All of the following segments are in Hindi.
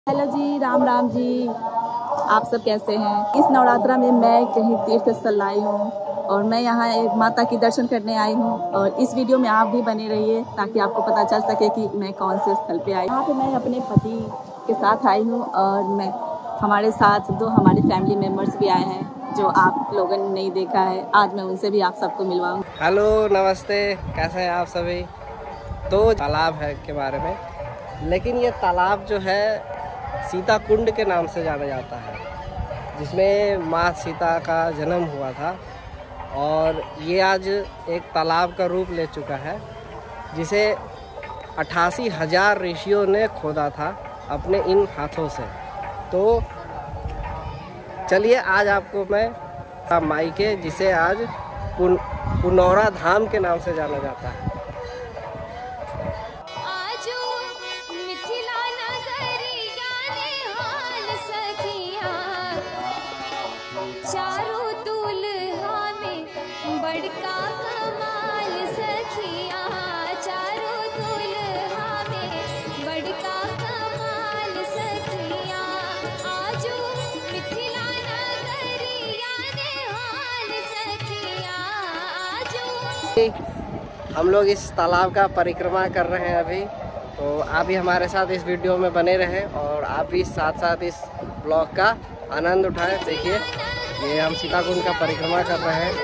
हेलो जी, राम राम जी। आप सब कैसे हैं? इस नवरात्रा में मैं कहीं तीर्थ स्थल आई हूँ और मैं यहाँ एक माता की दर्शन करने आई हूँ और इस वीडियो में आप भी बने रहिए ताकि आपको पता चल सके कि मैं कौन से स्थल पे आई। यहाँ पे मैं अपने पति के साथ आई हूँ और मैं हमारे साथ दो हमारे फैमिली मेम्बर्स भी आए हैं जो आप लोगों ने नहीं देखा है। आज मैं उनसे भी आप सबको मिलवाऊँ। हेलो, नमस्ते, कैसे हैं आप सभी? तो तालाब है के बारे में, लेकिन ये तालाब जो है सीता कुंड के नाम से जाना जाता है, जिसमें माँ सीता का जन्म हुआ था। और ये आज एक तालाब का रूप ले चुका है, जिसे 88,000 ऋषियों ने खोदा था अपने इन हाथों से। तो चलिए आज आपको मैं माई के, जिसे आज पुनौरा धाम के नाम से जाना जाता है। हम लोग इस तालाब का परिक्रमा कर रहे हैं अभी, तो आप भी हमारे साथ इस वीडियो में बने रहें और आप भी साथ साथ इस ब्लॉग का आनंद उठाएं। देखिए, ये हम सीता कुंड का परिक्रमा कर रहे हैं।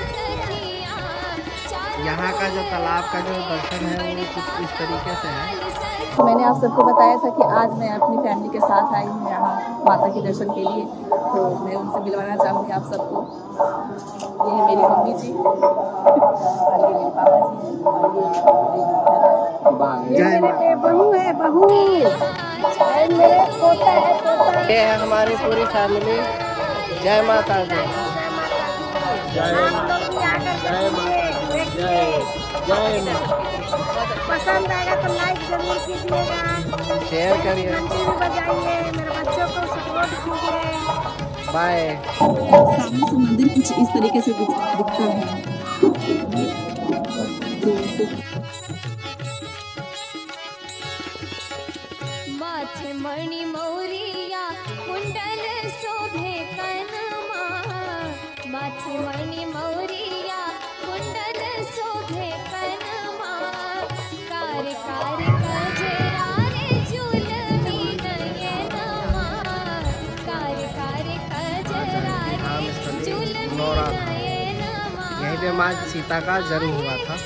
यहाँ का जो तालाब का जो दर्शन है वो कुछ इस तरीके से है। तो मैंने आप सबको बताया था कि आज मैं अपनी फैमिली के साथ आई हूँ यहाँ माता के दर्शन के लिए, तो मैं उनसे मिलवाना चाहूँगी आप सबको। ये है मेरी मम्मी जी और ये मेरे पापा जी हैं। जय माता। बहू है, बहू मेरे पोता है, पोता। ये है हमारी पूरी फैमिली। जय माता दी। जय माता, जय माता, जय जय माता। पसंद आएगा तो लाइक जरूर कीजिएगा, शेयर करिए, घंटी भी बजाइए, मेरे बच्चों को सपोर्ट कीजिए। बाय। सामने से मंदिर कुछ इस तरीके से दिखता है। माथे मणि मौरिया कुंडल शोभे कनमा, माथे मणि मौरिया कुंडल शोभे कनमा, कार कार कजरा रे झूलमी नयनमा, कार कार कजरा रे झूलमी नयनमा। यहीं पे माँ सीता का जन्म हुआ था।